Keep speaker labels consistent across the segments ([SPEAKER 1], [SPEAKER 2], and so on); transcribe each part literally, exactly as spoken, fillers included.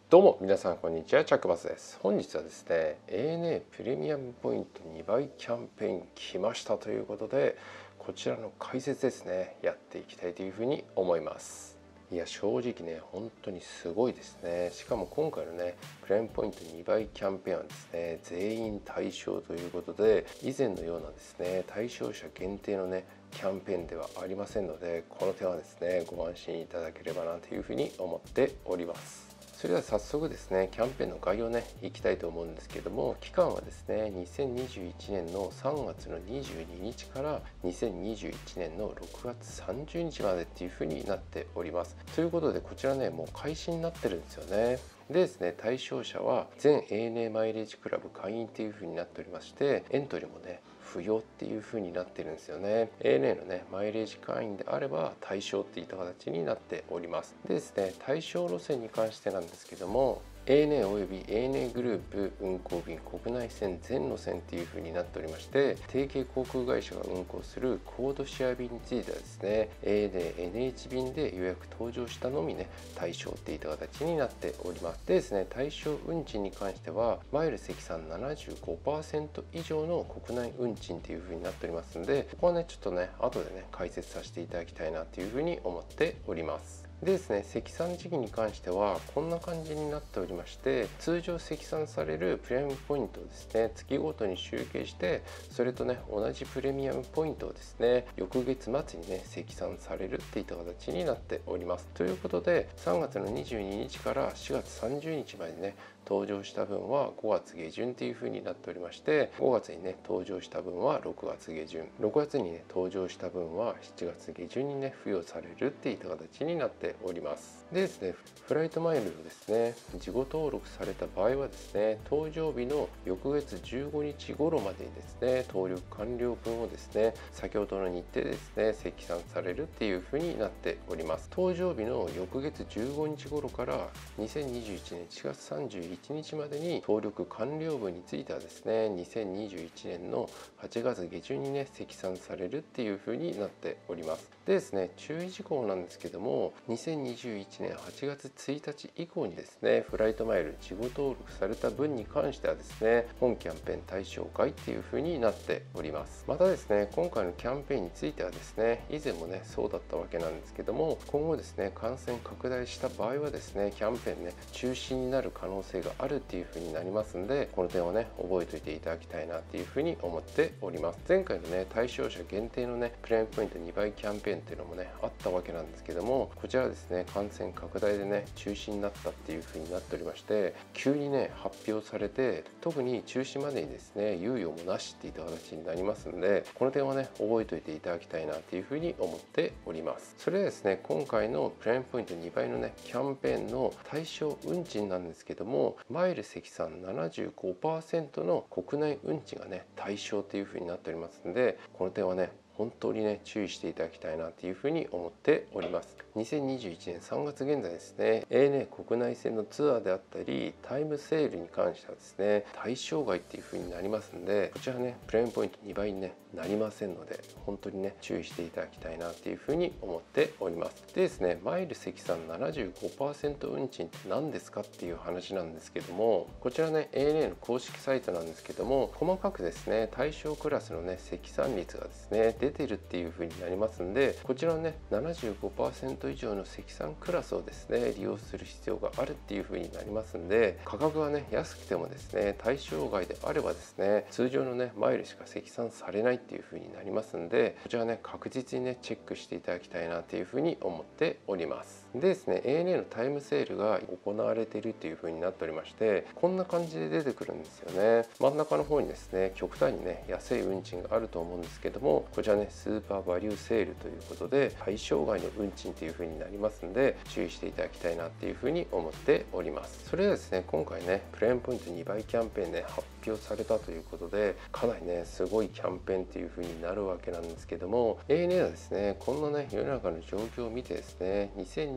[SPEAKER 1] どうも皆さんこんにちは、チャックバスです。本日はですね エーエヌエー プレミアムポイントにばいキャンペーン来ましたということで、こちらの解説ですねやっていきたいというふうに思います。いや正直ね本当にすごいですね。しかも今回のねプレミアムポイントにばいキャンペーンはですね全員対象ということで、以前のようなですね対象者限定のねキャンペーンではありませんので、この点はですねご安心いただければなというふうに思っております。それでは早速ですねキャンペーンの概要ねいきたいと思うんですけども、期間はですねにせんにじゅういちねんのさんがつのにじゅうににちからにせんにじゅういちねんのろくがつさんじゅうにちまでっていう風になっております。ということでこちらねもう開始になってるんですよね。でですね対象者は全 エーエヌエー マイレージクラブ会員っていう風になっておりまして、エントリーもね不要っていう風になってるんですよね。エーエヌエー のねマイレージ会員であれば対象っていった形になっております。でですね対象路線に関してなんですけども、 エーエヌエー および エーエヌエー グループ運航便国内線全路線っていう風になっておりまして、提携航空会社が運航するコードシェア便についてはですね エーエヌエー エヌエイチ 便で予約搭乗したのみね対象っていった形になっております。でですね対象運賃に関してはマイル積算 ななじゅうごパーセント 以上の国内運賃っていう風になっておりますので、ここはねちょっとね後でね解説させていただきたいなという風に思っております。でですね積算時期に関してはこんな感じになっておりまして、通常積算されるプレミアムポイントをですね月ごとに集計して、それとね同じプレミアムポイントをですね翌月末にね積算されるっていった形になっております。ということでさんがつのにじゅうににちからしがつさんじゅうにちまでね登場した分はごがつげじゅんっていう風になっておりまして、ごがつにね登場した分はろくがつげじゅん、ろくがつにね登場した分はしちがつげじゅんにね付与されるっていった形になっております。でですねフライトマイルをですね事後登録された場合はですね搭乗日の翌月じゅうごにち頃までにですね登録完了分をですね先ほどの日程でですね積算されるっていう風になっております。搭乗日の翌月じゅうごにち頃からにせんにじゅういちねんしがつさんじゅういちにちまでに登録完了分についてはですねにせんにじゅういちねんのはちがつげじゅんにね積算されるっていう風になっております。でですね注意事項なんですけども、にせんにじゅういちねんはちがつついたち以降にですねフライトマイル事後登録された分に関してはですね本キャンペーン対象外っていう風になっております。またですね今回のキャンペーンについてはですね以前もねそうだったわけなんですけども、今後ですね感染拡大した場合はですねキャンペーンね中止になる可能性があるっていう風になりますんで、この点をね覚えておいていただきたいなっていう風に思っております。前回のね対象者限定のねプレミアムポイントにばいキャンペーンっていうのもねあったわけなんですけども、こちらはですね感染拡大でね中止になったっていう風になっておりまして、急にね発表されて特に中止までにですね猶予もなしっていった形になりますので、この点はね覚えておいていただきたいなっていう風に思っております。それでですね今回のプレミアムポイントにばいのねキャンペーンの対象運賃なんですけども、マイル積算 ななじゅうごパーセント の国内運賃がね対象という風になっておりますので、この点はね本当にね注意していただきたいなというふうに思っております。にせんにじゅういちねんさんがつ現在ですね エーエヌエー 国内線のツアーであったりタイムセールに関してはですね対象外っていうふうになりますので、こちらねプレミアムポイントにばいに、ね、なりませんので本当にね注意していただきたいなというふうに思っております。でですねマイル積算 ななじゅうごパーセント 運賃って何ですかっていう話なんですけども、こちらね エーエヌエー の公式サイトなんですけども、細かくですね対象クラスのね積算率がですね出てるっていう風になりますんで、こちらのね ななじゅうごパーセント 以上の積算クラスをですね利用する必要があるっていう風になりますんで、価格がね安くてもですね対象外であればですね通常のねマイルしか積算されないっていう風になりますんで、こちらね確実にねチェックしていただきたいなっていう風に思っております。でですね エーエヌエー のタイムセールが行われているっていう風になっておりまして、こんな感じで出てくるんですよね。真ん中の方にですね極端にね安い運賃があると思うんですけども、こちらねスーパーバリューセールということで対象外の運賃という風になりますので注意していただきたいなっていう風に思っております。それではですね今回ねプレミアムポイントにばいキャンペーンね発表されたということで、かなりねすごいキャンペーンっていう風になるわけなんですけども、 エーエヌエー はですねこんなね世の中の状況を見てですねにせんに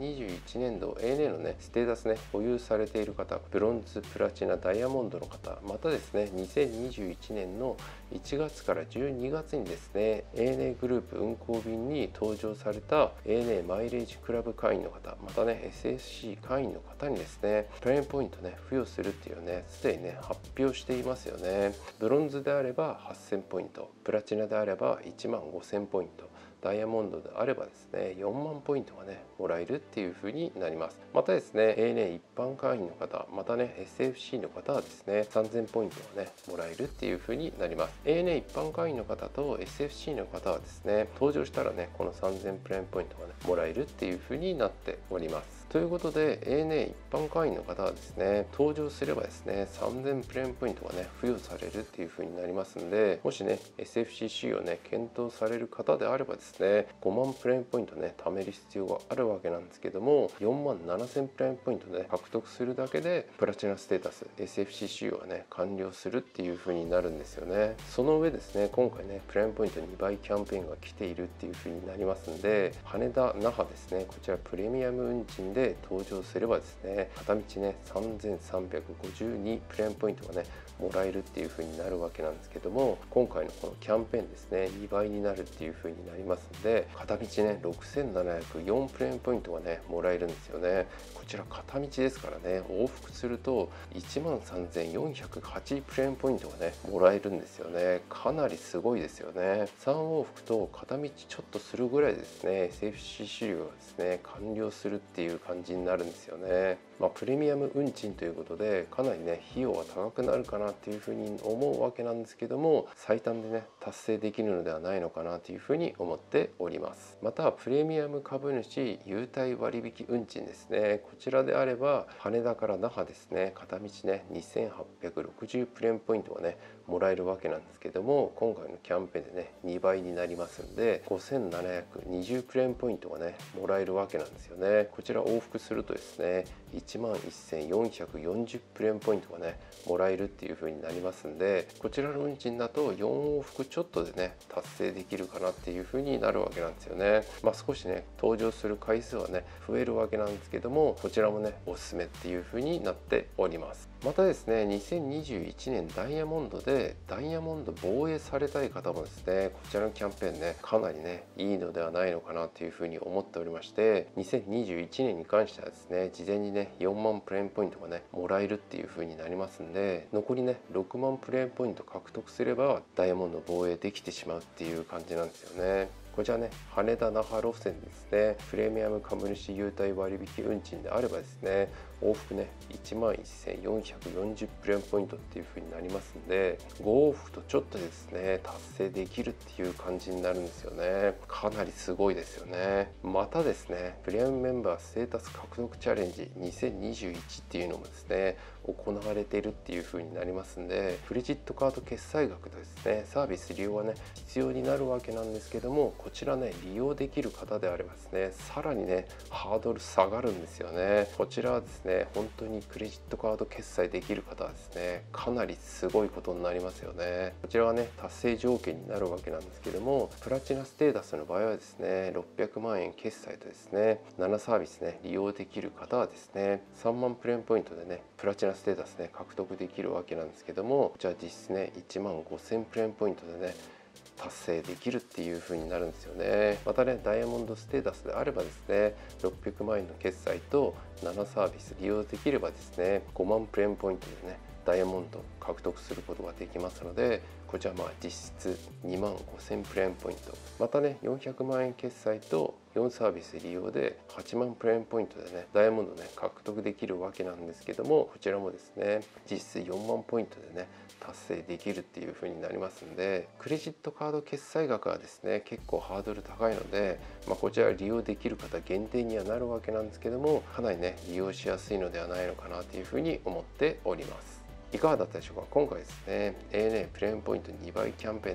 [SPEAKER 1] にじゅういちねんど エーエヌエー のねステータスね保有されている方、ブロンズ、プラチナ、ダイヤモンドの方、またですねにせんにじゅういちねんのいちがつからじゅうにがつにですね エーエヌエー グループ運行便に登場された エーエヌエー マイレージクラブ会員の方、またね エスエフシー 会員の方にですねプレーンポイントね付与するっていうねすでにね発表していますよね。ブロンズであればはっせんポイント、プラチナであればいちまんごせんポイント、ダイヤモンドであればですねよんまんポイントがねもらえるっていう風になります。またですね エーエヌエー 一般会員の方、またね エスエフシー の方はですねさんぜんポイントがねもらえるっていう風になります。 エーエヌエー 一般会員の方と エスエフシー の方はですね登場したらねこのさんぜんプレーンポイントがねもらえるっていう風になっております。ということで エーエヌエー 一般会員の方はですね登場すればですねさんぜんプレーンポイントがね付与されるっていう風になりますんで、もしね エスエフシー 使用ね検討される方であればですねごまんプレーンポイントね貯める必要があるわけなんですけども、よんまんななせんプレーンポイントね獲得するだけでプラチナステータス エスエフシー 使用がね完了するっていう風になるんですよね。その上ですね今回ねプレーンポイントにばいキャンペーンが来ているっていう風になりますんで、羽田那覇ですねこちらプレミアム運賃で登場すればですね片道ねさんぜんさんびゃくごじゅうにプレーンポイントがねもらえるっていう風になるわけなんですけども、今回のこのキャンペーンですねにばいになるっていう風になりますので、片道ねろくせんななひゃくよんプレーンポイントがねもらえるんですよね。こちら片道ですからね往復するといちまんさんぜんよんひゃくはちプレーンポイントがねもらえるんですよね。かなりすごいですよね。さん往復と片道ちょっとするぐらいですね エスエフシー 使用がですね完了するっていう感じになるんですよね。まあ、プレミアム運賃ということでかなりね費用は高くなるかなっていうふうに思うわけなんですけども、最短でね達成できるのではないのかなというふうに思っております。またプレミアム株主優待割引運賃ですね、こちらであれば羽田から那覇ですね片道ねにせんはっぴゃくろくじゅうプレーンポイントがねもらえるわけなんですけども、今回のキャンペーンでねにばいになりますんでごせんななひゃくにじゅうプレーンポイントがねもらえるわけなんですよね。こちら往復するとですねいちまんせんよんひゃくよんじゅうプレーンポイントがねもらえるっていう風になりますんで、こちらの運賃だとよん往復ちょっとでね達成できるかなっていう風になるわけなんですよね。まあ少しね登場する回数はね増えるわけなんですけども、こちらもねおすすめっていう風になっております。またですねにせんにじゅういちねんダイヤモンドでダイヤモンド防衛されたい方もですねこちらのキャンペーンねかなりねいいのではないのかなという風に思っておりまして、にせんにじゅういちねんに関してはですね事前にねよんまんプレーンポイントがねもらえるっていう風になりますんで、残りねろくまんプレーンポイント獲得すればダイヤモンド防衛できてしまうっていう感じなんですよね。こちらね羽田那覇路線ですねプレミアム株主優待割引運賃であればですね往復ねいちまんせんよんひゃくよんじゅうプレーンポイントっていう風になりますんで、ご往復とちょっとですね達成できるっていう感じになるんですよね。かなりすごいですよね。またですねプレミアムメンバーステータス獲得チャレンジにせんにじゅういちっていうのもですね行われているっていう風になりますんで、クレジットカード決済額とですねサービス利用はね必要になるわけなんですけども、こちらね利用できる方であればですねさらにねハードル下がるんですよね。こちらはですね本当にクレジットカード決済できる方はですねかなりすごいことになりますよね。こちらはね達成条件になるわけなんですけども、プラチナステータスの場合はですねろっぴゃくまんえん決済とですねななサービスね利用できる方はですねさんまんプレーンポイントでねプラチナステータスね獲得できるわけなんですけども、こちら実質ねいちまんごせんプレーンポイントでね達成できるっていう風になるんですよね。またねダイヤモンドステータスであればですねろっぴゃくまんえんの決済とななサービス利用できればですねごまんプレーンポイントでねダイヤモンドを獲得することができますので、こちらまあ実質にまんごせんプレーンポイント、またねよんひゃくまんえん決済とよんサービス利用ではちまんプレーンポイントでねダイヤモンドね獲得できるわけなんですけども、こちらもですね実質よんまんポイントでね達成できるっていう風になりますんで、クレジットカード決済額はですね結構ハードル高いので、まあ、こちら利用できる方限定にはなるわけなんですけども、かなりね利用しやすいのではないのかなという風に思っております。いかがだったでしょうか。今回ですね エーエヌエー プレーンポイントにばいキャンペーンね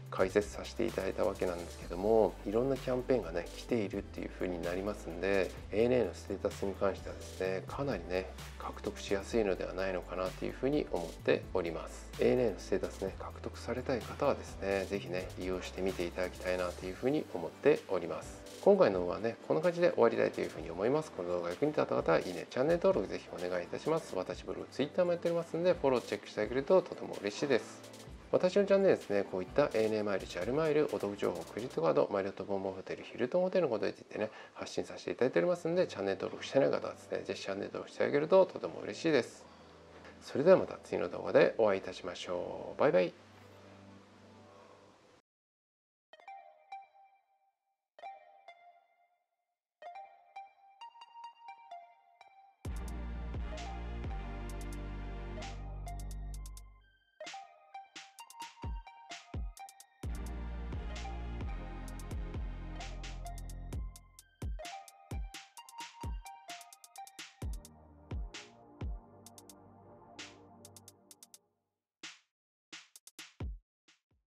[SPEAKER 1] 解説させていただいたわけなんですけども、いろんなキャンペーンがね来ているっていう風になりますんで、 エーエヌエー のステータスに関してはですねかなりね獲得しやすいのではないのかなという風に思っております。 エーエヌエー のステータスね獲得されたい方はですね是非ね利用してみていただきたいなという風に思っております。今回の動画はねこんな感じで終わりたいという風に思います。この動画が役に立った方はいいね、チャンネル登録ぜひお願いいたします。私ブログ、ツイッターもやっておりますのでフォローチェックしてあげるととても嬉しいです。私のチャンネルですね、こういった エーエヌエー マイル、ジャルマイル、お得情報、クレジットカード、マイルとボンボンホテル、ヒルトンホテルのことについてね、発信させていただいておりますので、チャンネル登録してない方はですね、ぜひチャンネル登録してあげるととても嬉しいです。それではまた次の動画でお会いいたしましょう。バイバイ。